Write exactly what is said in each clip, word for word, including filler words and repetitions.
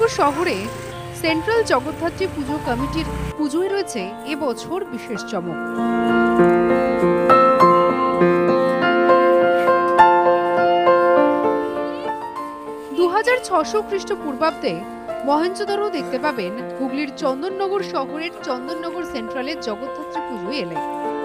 চন্দননগর শহরে সেন্ট্রাল জগদ্ধাত্রী পুজো কমিটির পুজোয় রয়েছে এবছর বিশেষ চমক। দু হাজার ছশো খ্রিস্টপূর্বাব্দে মহেঞ্জোদারো দেখতে পাবেন হুগলির চন্দননগর শহরের চন্দননগর সেন্ট্রালের জগদ্ধাত্রী পুজোয় এলে।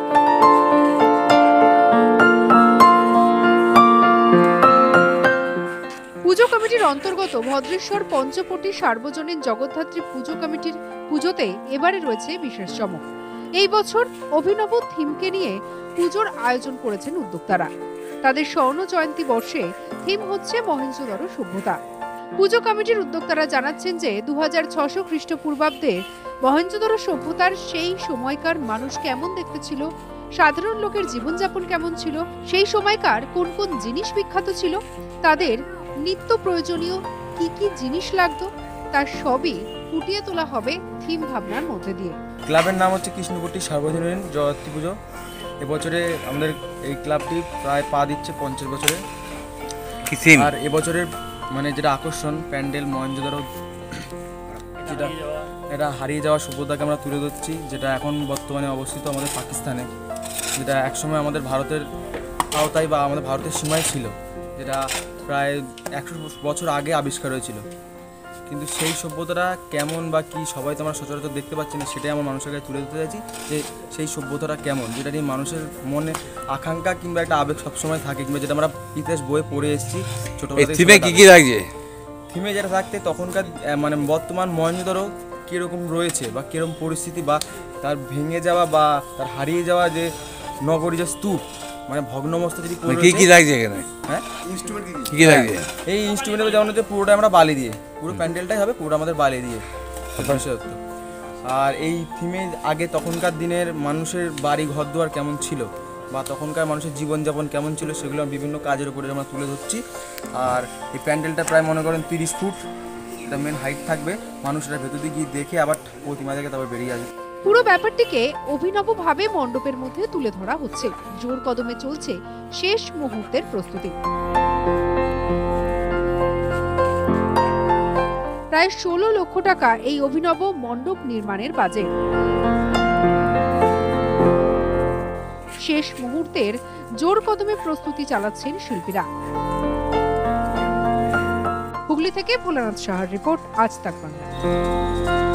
পুজো কমিটির অন্তর্গত ভদ্রেশ্বর পঞ্চপটি সার্বজনীন জগদ্ধাত্রী পুজো কমিটির পুজোতে এবারে রয়েছে বিশেষ চমক। এই বছর অভিনব থিমকে নিয়ে পুজোর আয়োজন করেছেন উদ্যোক্তারা। তাদের স্বর্ণ জয়ন্তী বর্ষে থিম হচ্ছে মহেঞ্জোদারো সভ্যতা। পুজো কমিটির উদ্যোক্তারা জানাচ্ছেন যে দু হাজার ছশো খ্রিস্টপূর্বাব্দে মহেঞ্জোদারো সভ্যতার সেই সময়কার মানুষ কেমন দেখতে ছিল, সাধারণ লোকের জীবনযাপন কেমন ছিল, সেই সময়কার কোন কোন জিনিস বিখ্যাত ছিল, তাদের নিত্য প্রয়োজনীয় কি কি জিনিস লাগতো, তার সবই ফুটিয়ে তোলা হবে থিম ভাবনার মধ্যে দিয়ে। ক্লাবের নাম হচ্ছে কৃষ্ণপট্টি সার্বজনীন জগদ্ধাত্রী পুজো। এবছরে আমাদের এই ক্লাবটি প্রায় পা দিচ্ছে পঞ্চাশ বছরে। আর এবছরের মানে যেটা আকর্ষণ প্যান্ডেল মহেঞ্জোদারো, যেটা এটা হারিয়ে যাওয়া সভ্যতাকে আমরা তুলে ধরছি, যেটা এখন বর্তমানে অবস্থিত আমাদের পাকিস্তানে, যেটা একসময় আমাদের ভারতের আওতায় বা আমাদের ভারতের সীমায় ছিল, যেটা প্রায় একশো বছর আগে আবিষ্কার হয়েছিল। কিন্তু সেই সভ্যতাটা কেমন বা কি সবাই তো আমরা সচরাচর দেখতে পাচ্ছি না, সেটাই আমার মানুষের কাছে তুলে ধরতে চাইছি যে সেই সভ্যতাটা কেমন, যেটা নিয়ে মানুষের মনে আকাঙ্ক্ষা কিংবা একটা আবেগ সবসময় থাকে, কিংবা যেটা আমরা ইতিহাস বইয়ে পড়ে এসেছি ছোটোবেলা। থিমে কি কি লাগছে? থিমে যেটা থাকতে তখনকার মানে বর্তমান মহেঞ্জোদারো কীরকম রয়েছে বা কীরকম পরিস্থিতি, বা তার ভেঙে যাওয়া বা তার হারিয়ে যাওয়া যে নগরী, যে স্তূপ মানে ভগ্নমস্ত যদি কি কি লাগছে এখানে? হ্যাঁ, ইনস্ট্রুমেন্ট কি কি লাগছে? এই ইনস্ট্রুমেন্টগুলো যেমন হচ্ছে পুরোটা আমরা বালি দিয়ে, পুরো প্যান্ডেলটাই হবে পুরো আমাদের বালি দিয়ে। আর এই থিমে আগে তখনকার দিনের মানুষের বাড়ি ঘর দুয়ার কেমন ছিল বা তখনকার মানুষের জীবনযাপন কেমন ছিল, সেগুলো বিভিন্ন কাজের উপরে আমরা তুলে ধরছি। আর এই প্যান্ডেলটা প্রায় মনে করেন তিরিশ ফুট, এটা মেন হাইট থাকবে। মানুষরা ভেতর দিয়ে গিয়ে দেখে আবার প্রতিমা থেকে তারপর বেরিয়ে আসবে। পুরো ব্যাপারটিকে অভিনবভাবে মণ্ডপের মধ্যে তুলে ধরা হচ্ছে। জোর কদমে চলছে শেষ মুহূর্তের প্রস্তুতি। প্রায় ষোলো লক্ষ টাকা এই অভিনব মণ্ডপ নির্মাণের বাজেট। শেষ মুহূর্তের জোর কদমে প্রস্তুতি চালাচ্ছেন শিল্পীরা। হুগলি থেকে ভোলানাথ সাহার রিপোর্ট, আজ তাক বাংলা।